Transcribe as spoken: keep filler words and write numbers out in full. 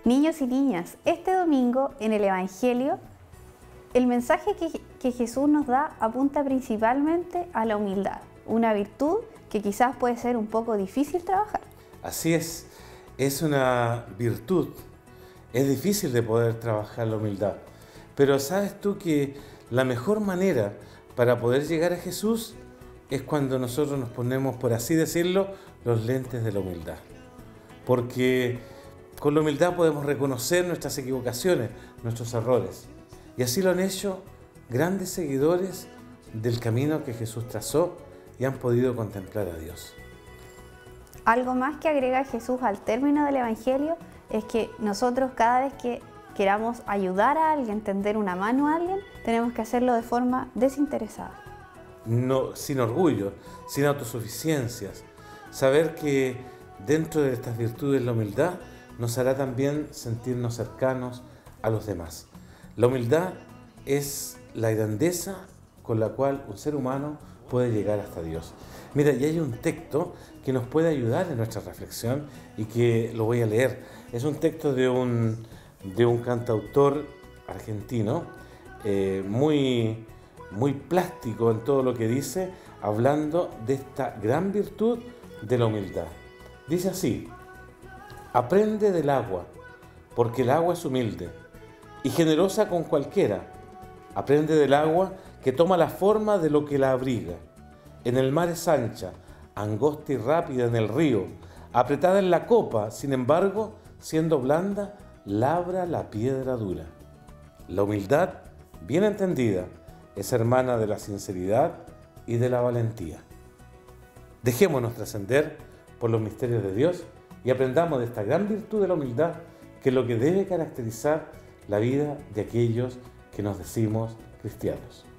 Niños y niñas, este domingo en el Evangelio, el mensaje que, que Jesús nos da apunta principalmente a la humildad, una virtud que quizás puede ser un poco difícil trabajar. Así es, es una virtud, es difícil de poder trabajar la humildad, pero ¿sabes tú que la mejor manera para poder llegar a Jesús es cuando nosotros nos ponemos, por así decirlo, los lentes de la humildad? Porque con la humildad podemos reconocer nuestras equivocaciones, nuestros errores. Y así lo han hecho grandes seguidores del camino que Jesús trazó y han podido contemplar a Dios. Algo más que agrega Jesús al término del Evangelio es que nosotros cada vez que queramos ayudar a alguien, tender una mano a alguien, tenemos que hacerlo de forma desinteresada. No, sin orgullo, sin autosuficiencias. Saber que dentro de estas virtudes la humildad nos hará también sentirnos cercanos a los demás. La humildad es la grandeza con la cual un ser humano puede llegar hasta Dios. Mira, y hay un texto que nos puede ayudar en nuestra reflexión y que lo voy a leer. Es un texto de un, de un cantautor argentino, eh, muy, muy plástico en todo lo que dice, hablando de esta gran virtud de la humildad. Dice así: aprende del agua, porque el agua es humilde y generosa con cualquiera. Aprende del agua que toma la forma de lo que la abriga. En el mar es ancha, angosta y rápida en el río, apretada en la copa, sin embargo, siendo blanda, labra la piedra dura. La humildad, bien entendida, es hermana de la sinceridad y de la valentía. Dejémonos trascender por los misterios de Dios y aprendamos de esta gran virtud de la humildad, que es lo que debe caracterizar la vida de aquellos que nos decimos cristianos.